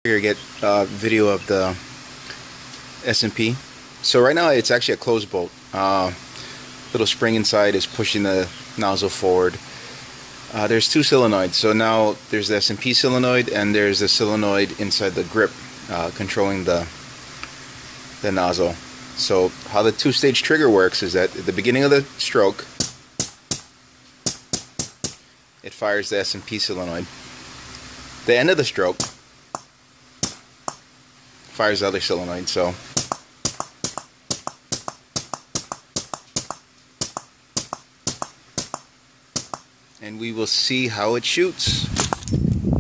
Here, get a video of the SMP. So right now it's actually a closed bolt. Little spring inside is pushing the nozzle forward. There's two solenoids. So now there's the SMP solenoid and there's the solenoid inside the grip controlling the nozzle. So how the two-stage trigger works is that at the beginning of the stroke, it fires the SMP solenoid. The end of the stroke fires the other solenoid. So and we will see how it shoots.